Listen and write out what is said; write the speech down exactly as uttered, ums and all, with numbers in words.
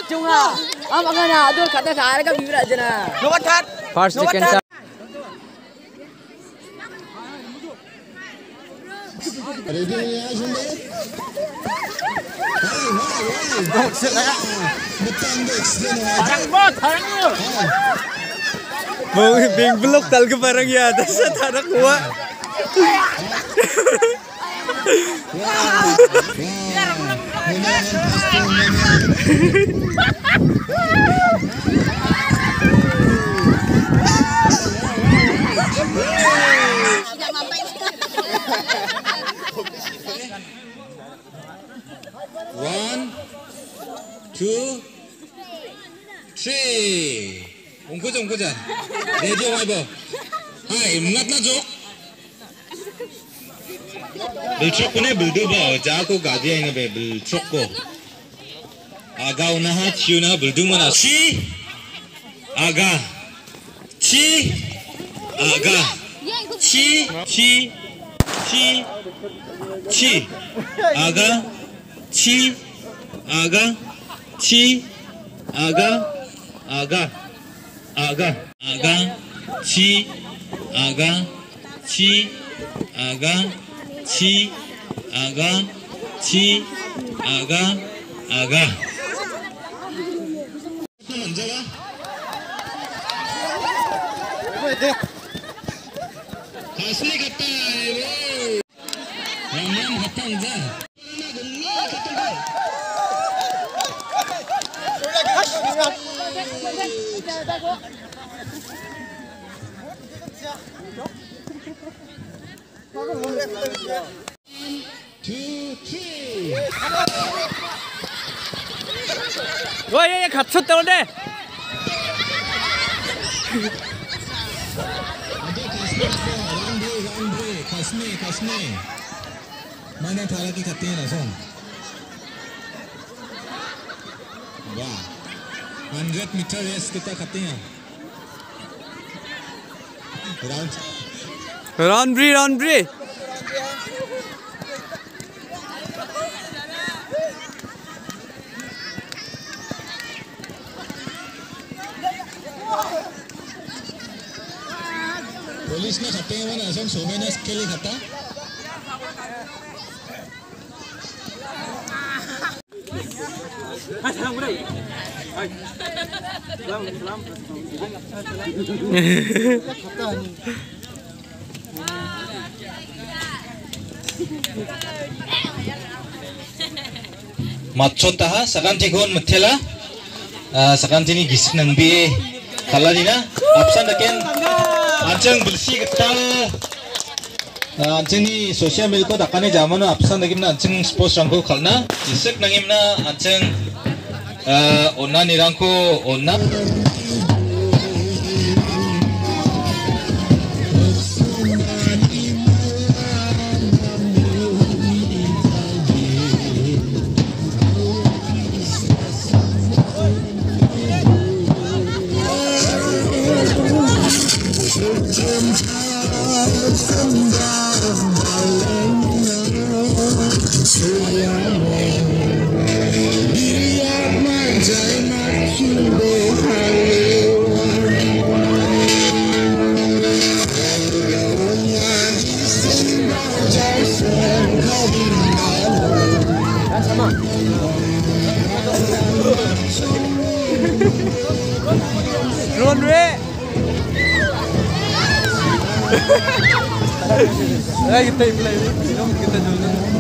cunga. Am angana adul kata sahara ka bibra jana. Nomor third. First, second, third. Parang bot, parang lu. Mau bing belok tal ke barang ya atas ada kuat. One, two, three. 웅크자 웅크자. 내지 와이버. Hai, ngắt nó rút. Bel chok ne bel du ba ja ko ga dia ne be bel chok ko. Aga una ha chiu na bel du mana chi. Aga. Chi. Aga. Chi chi chi chi. Aga. Chi. Aga. Chi. Aga. Aga. Aga. Aga. Chi. Aga, chi, aga, chi, aga, chi, aga, aga. 먼저 가. 가슴이 갔다. 양념 갔다 앉아. Two, three. Wah, ya ya 갇혔다 오늘. 가슴이 가슴이 mana था lagi खाते हैं ना सोन वाह hundred meter race kita खाते हैं round Round three, round three. Police ने खाते हैं वो ना सोन सोमे ने स्केली खाता 맞췄다 사간티곤 못해라 사간티니 기스능비 갈라디나 앞산다겐 안정 불시겠다 안정이 소시al 밀고 닦아내 자면은 앞산다긴나 안정 스포츠 랑고 갈나 이색 낭임나 안정 온나니랑고 온나 Run re. Ayo kita play, kita jalan.